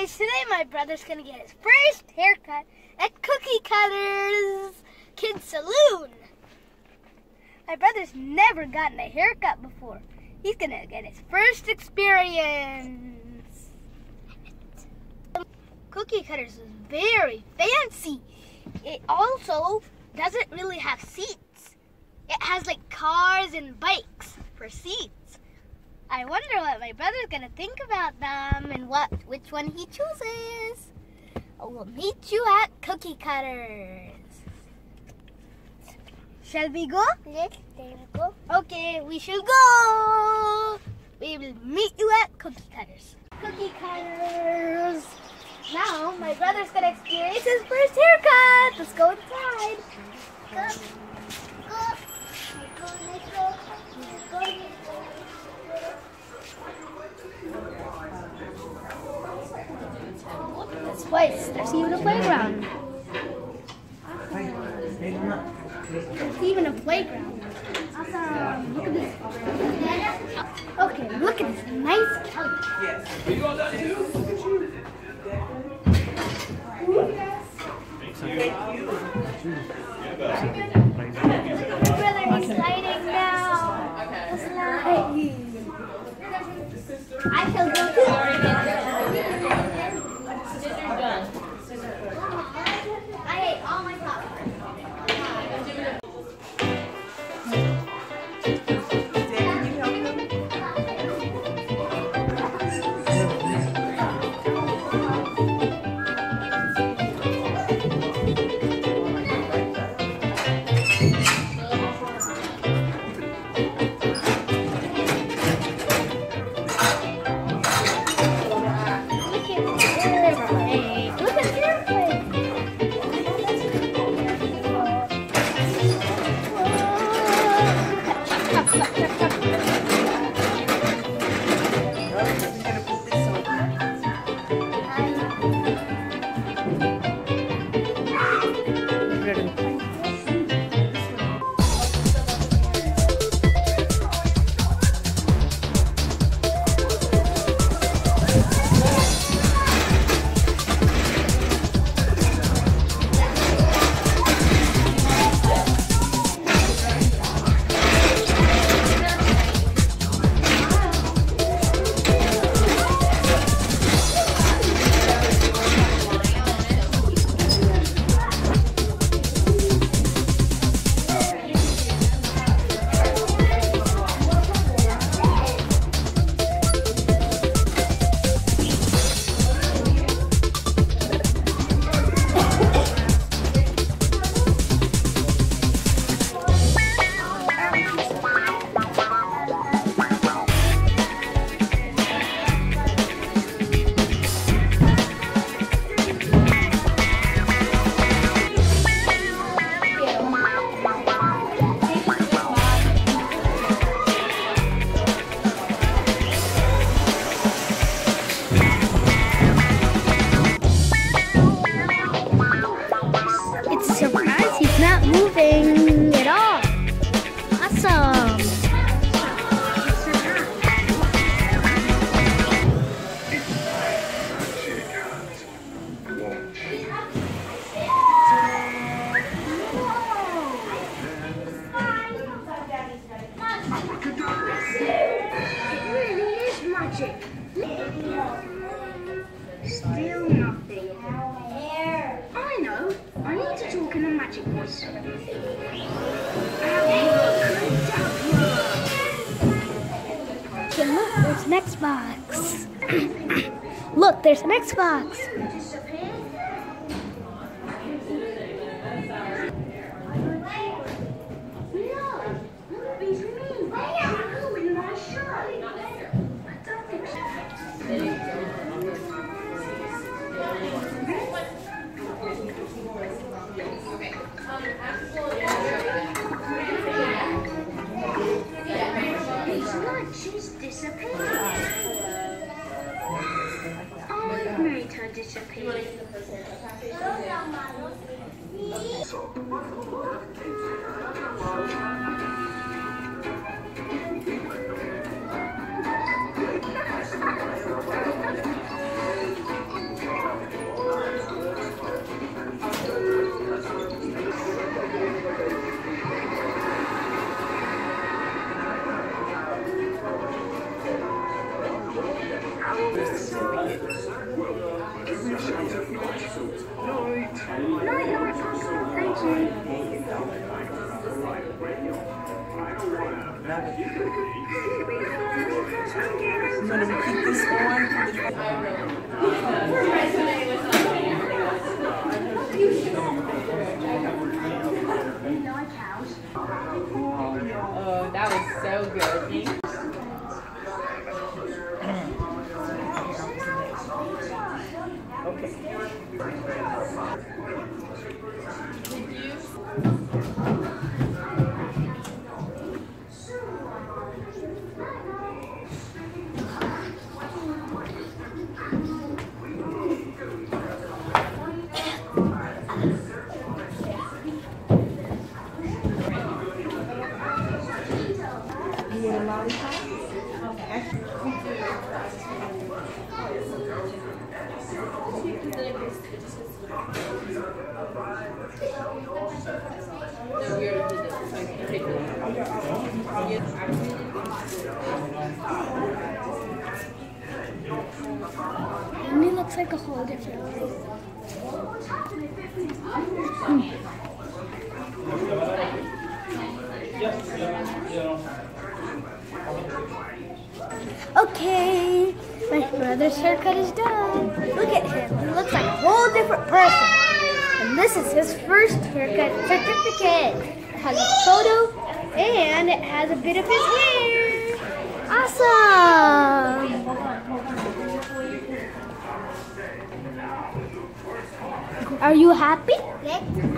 guys, today my brother's gonna get his first haircut at Cookie Cutter's Kids Saloon. My brother's never gotten a haircut before. He's gonna get his first experience. Cookie Cutter's is very fancy. It also doesn't really have seats. It has like cars and bikes for seats. I wonder what my brother's gonna think about them and which one he chooses. We'll meet you at Cookie Cutters. Shall we go? Yes, there we go. Okay, we shall go. We will meet you at Cookie Cutters. Cookie Cutters. Now my brother's gonna experience his first haircut. Let's go inside. Go. Go. Let's go. Let's go. Look at this place. There's even a playground. There's even a playground. Awesome. Look at this. Okay, look at this nice color. You all done too? Brother, he's sliding now. Slide. I shall go too. I ate all my popcorn. Moving at all. Awesome. It really is magic. Still nothing. I know. I need to talk in a magic voice. Okay, look, there's an Xbox. Look, there's an Xbox. She's disappeared. I made her disappear. I'm going to keep this on. Oh, that was so good. Okay. You want a lollipop? It looks like a whole different place. Okay, my brother's haircut is done. Look at him, he looks like a whole different person. And this is his first haircut certificate. It has a photo and it has a bit of his hair. Awesome! Are you happy?